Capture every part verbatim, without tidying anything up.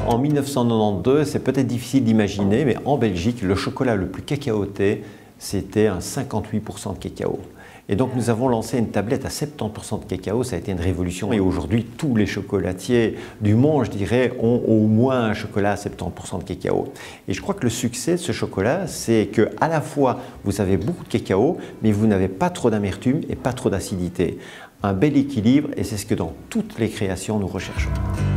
en mille neuf cent quatre-vingt-douze, c'est peut-être difficile d'imaginer, mais en Belgique, le chocolat le plus cacaoté, c'était un cinquante-huit pour cent de cacao. Et donc nous avons lancé une tablette à soixante-dix pour cent de cacao, ça a été une révolution. Et aujourd'hui, tous les chocolatiers du monde, je dirais, ont au moins un chocolat à soixante-dix pour cent de cacao. Et je crois que le succès de ce chocolat, c'est qu'à la fois, vous avez beaucoup de cacao, mais vous n'avez pas trop d'amertume et pas trop d'acidité. Un bel équilibre, et c'est ce que dans toutes les créations nous recherchons.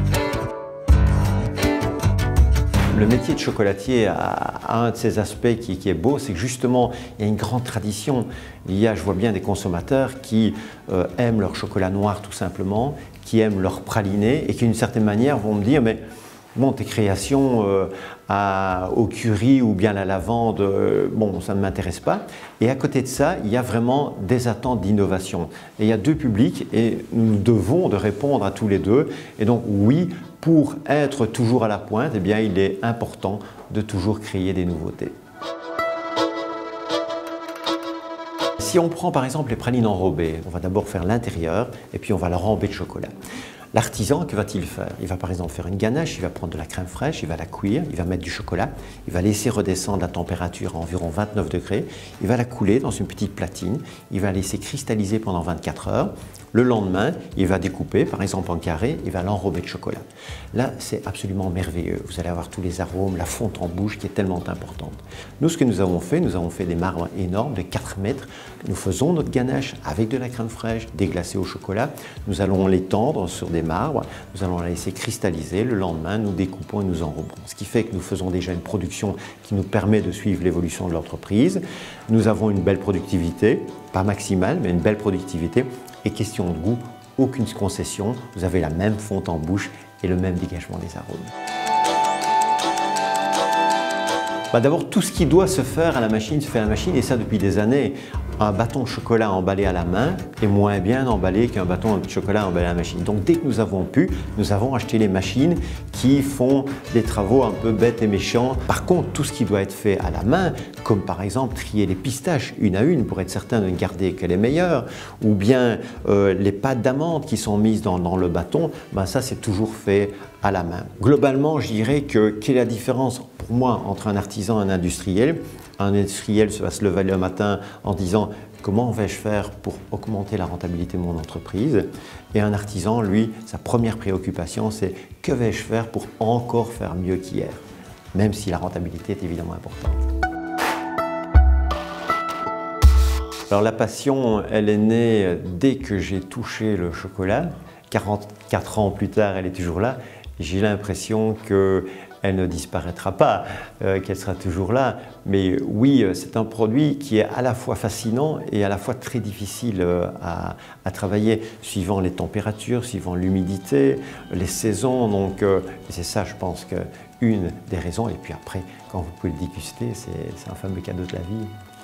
Le métier de chocolatier a un de ses aspects qui, qui est beau, c'est que justement, il y a une grande tradition. Il y a, je vois bien, des consommateurs qui euh, aiment leur chocolat noir tout simplement, qui aiment leur praliné et qui d'une certaine manière vont me dire mais bon, tes créations euh, à, au curry ou bien à la lavande, euh, bon, ça ne m'intéresse pas. Et à côté de ça, il y a vraiment des attentes d'innovation. Et il y a deux publics et nous devons de répondre à tous les deux. Et donc oui, pour être toujours à la pointe, eh bien, il est important de toujours créer des nouveautés. Si on prend par exemple les pralines enrobées, on va d'abord faire l'intérieur et puis on va leur enrober de chocolat. L'artisan, que va-t-il faire? Il va par exemple faire une ganache, il va prendre de la crème fraîche, il va la cuire, il va mettre du chocolat, il va laisser redescendre la température à environ vingt-neuf degrés, il va la couler dans une petite platine, il va la laisser cristalliser pendant vingt-quatre heures. Le lendemain, il va découper, par exemple en carré, il va l'enrober de chocolat. Là, c'est absolument merveilleux. Vous allez avoir tous les arômes, la fonte en bouche qui est tellement importante. Nous, ce que nous avons fait, nous avons fait des marbres énormes de quatre mètres. Nous faisons notre ganache avec de la crème fraîche déglacée au chocolat. Nous allons l'étendre sur des marbres, nous allons la laisser cristalliser. Le lendemain, nous découpons et nous enrobons. Ce qui fait que nous faisons déjà une production qui nous permet de suivre l'évolution de l'entreprise. Nous avons une belle productivité, pas maximale, mais une belle productivité. Et question de goût, aucune concession, vous avez la même fonte en bouche et le même dégagement des arômes. Bah D'abord, tout ce qui doit se faire à la machine se fait à la machine, et ça depuis des années. Un bâton de chocolat emballé à la main est moins bien emballé qu'un bâton de chocolat emballé à la machine. Donc dès que nous avons pu, nous avons acheté les machines qui font des travaux un peu bêtes et méchants. Par contre, tout ce qui doit être fait à la main, comme par exemple trier les pistaches une à une pour être certain de ne garder que les meilleures, ou bien euh, les pâtes d'amande qui sont mises dans, dans le bâton, ben ça c'est toujours fait à la main. Globalement, je dirais que quelle est la différence pour moi entre un artisan et un industriel? Un industriel va se lever le matin en disant comment vais-je faire pour augmenter la rentabilité de mon entreprise, et un artisan, lui, sa première préoccupation, c'est que vais-je faire pour encore faire mieux qu'hier, même si la rentabilité est évidemment importante. Alors la passion, elle est née dès que j'ai touché le chocolat. quarante-quatre ans plus tard, elle est toujours là. J'ai l'impression qu'elle ne disparaîtra pas, euh, qu'elle sera toujours là. Mais oui, c'est un produit qui est à la fois fascinant et à la fois très difficile à, à travailler, suivant les températures, suivant l'humidité, les saisons. Donc euh, c'est ça, je pense, qu'une des raisons. Et puis après, quand vous pouvez le déguster, c'est un fameux cadeau de la vie.